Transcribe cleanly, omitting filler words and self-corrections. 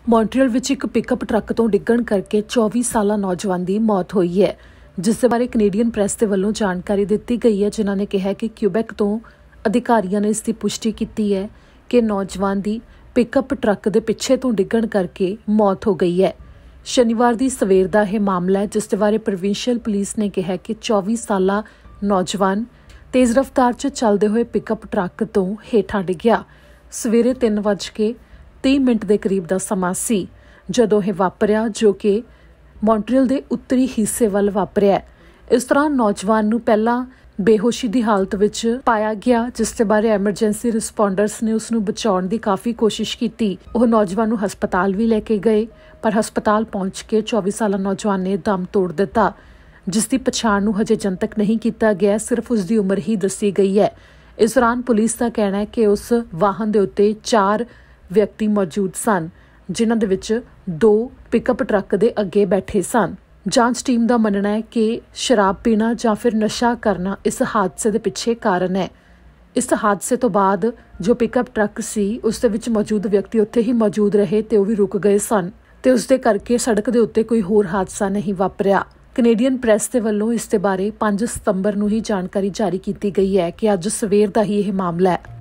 Montreal ਵਿੱਚ ਇੱਕ pickup truck ਤੋਂ ਡਿੱਗਣ ਕਰਕੇ 24 ਸਾਲਾ ਨੌਜਵਾਨ ਦੀ ਮੌਤ ਹੋਈ ਹੈ, ਜਿਸ ਦੇ ਬਾਰੇ ਕੈਨੇਡੀਅਨ ਪ੍ਰੈਸ ਦੇ ਵੱਲੋਂ ਜਾਣਕਾਰੀ ਦਿੱਤੀ ਗਈ ਹੈ, ਜਿਨ੍ਹਾਂ ਨੇ ਕਿਹਾ ਕਿ ਕਿਊਬੈਕ ਤੋਂ ਅਧਿਕਾਰੀਆਂ ਨੇ ਇਸ ਦੀ ਪੁਸ਼ਟੀ ਕੀਤੀ ਹੈ ਕਿ ਨੌਜਵਾਨ ਦੀ ਪਿਕਅਪ ਟਰੱਕ ਦੇ ਪਿੱਛੇ ਤੋਂ ਡਿੱਗਣ ਕਰਕੇ ਮੌਤ ਹੋ ਗਈ ਹੈ। ਸ਼ਨੀਵਾਰ ਦੀ ਸਵੇਰ ਦਾ ਇਹ ਮਾਮਲਾ ਹੈ, ਜਿਸ ਦੇ ਬਾਰੇ ਪ੍ਰੋਵਿੰਸ਼ੀਅਲ ਪੁਲਿਸ ਨੇ ਕਿਹਾ ਕਿ 24 ਸਾਲਾ ਨੌਜਵਾਨ ਤੇਜ਼ ਰਫ਼ਤਾਰ 'ਚ ਚੱਲਦੇ ਹੋਏ ਪਿਕਅਪ ਟਰੱਕ ਤੋਂ ਹੇਠਾਂ ਡਿੱਗਿਆ। ਸਵੇਰੇ 3:30 ਦੇ ਕਰੀਬ ਦਾ ਸਮਾਂ ਸੀ ਜਦੋਂ ਇਹ ਵਾਪਰਿਆ, ਜੋ ਕਿ ਮੌਂਟਰੀਅਲ ਦੇ ਉੱਤਰੀ ਹਿੱਸੇ ਵੱਲ ਵਾਪਰਿਆ। ਇਸ ਦੌਰਾਨ ਨੌਜਵਾਨ ਨੂੰ ਪਹਿਲਾਂ ਬੇਹੋਸ਼ੀ ਦੀ ਹਾਲਤ ਵਿੱਚ ਪਾਇਆ ਗਿਆ, ਜਿਸ ਦੇ ਬਾਰੇ ਐਮਰਜੈਂਸੀ ਰਿਸਪੌਂਡਰਸ ਨੇ ਉਸ ਨੂੰ ਬਚਾਉਣ ਦੀ ਕਾਫੀ ਕੋਸ਼ਿਸ਼ ਕੀਤੀ। ਉਹ ਨੌਜਵਾਨ ਨੂੰ ਹਸਪਤਾਲ ਵੀ ਲੈ ਕੇ ਗਏ, ਪਰ ਹਸਪਤਾਲ ਪਹੁੰਚ ਕੇ 24 ਸਾਲਾ ਨੌਜਵਾਨ ਨੇ ਦਮ ਤੋੜ ਦਿੱਤਾ, ਜਿਸ ਦੀ ਪਛਾਣ ਨੂੰ ਹਜੇ ਜਨਤਕ ਨਹੀਂ ਕੀਤਾ ਗਿਆ, ਸਿਰਫ ਉਸ ਦੀ ਉਮਰ ਹੀ ਦੱਸੀ ਗਈ ਹੈ। ਇਸ ਦੌਰਾਨ ਪੁਲਿਸ ਦਾ ਕਹਿਣਾ ਹੈ ਕਿ ਉਸ ਵਾਹਨ ਦੇ ਉੱਤੇ 4 ਵਿਅਕਤੀ ਮੌਜੂਦ ਸਨ, ਜਿਨ੍ਹਾਂ ਦੇ ਵਿੱਚ 2 ਪਿਕਅਪ ਟਰੱਕ ਦੇ ਅੱਗੇ ਬੈਠੇ ਸਨ। ਜਾਂਚ ਟੀਮ ਦਾ ਮੰਨਣਾ ਹੈ ਕਿ ਸ਼ਰਾਬ ਪੀਣਾ ਜਾਂ ਫਿਰ ਨਸ਼ਾ ਕਰਨਾ ਇਸ ਹਾਦਸੇ ਦੇ ਪਿੱਛੇ ਕਾਰਨ ਹੈ। ਇਸ ਹਾਦਸੇ ਤੋਂ ਬਾਅਦ ਜੋ ਪਿਕਅਪ ਟਰੱਕ ਸੀ, ਉਸ ਦੇ ਵਿੱਚ ਮੌਜੂਦ ਵਿਅਕਤੀ ਉੱਥੇ ਹੀ ਮੌਜੂਦ ਰਹੇ ਤੇ ਉਹ ਵੀ ਰੁਕ ਗਏ ਸਨ, ਤੇ ਉਸ ਦੇ ਕਰਕੇ ਸੜਕ ਦੇ ਉੱਤੇ ਕੋਈ ਹੋਰ ਹਾਦਸਾ ਨਹੀਂ ਵਾਪਰਿਆ। ਕੈਨੇਡੀਅਨ ਪ੍ਰੈਸ ਦੇ ਵੱਲੋਂ ਇਸ ਦੇ ਬਾਰੇ 5 ਸਤੰਬਰ ਨੂੰ ਹੀ ਜਾਣਕਾਰੀ ਜਾਰੀ ਕੀਤੀ ਗਈ ਹੈ ਕਿ ਅੱਜ ਸਵੇਰ ਦਾ ਹੀ ਇਹ ਮਾਮਲਾ ਹੈ।